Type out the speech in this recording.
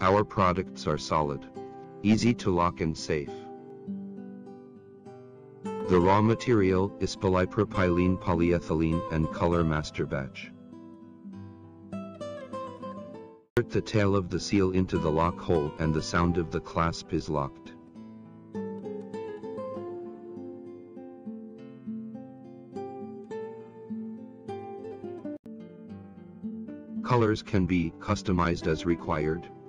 Our products are solid, easy to lock and safe. The raw material is polypropylene polyethylene and Color Master Batch. Insert the tail of the seal into the lock hole and the sound of the clasp is locked. Colors can be customized as required.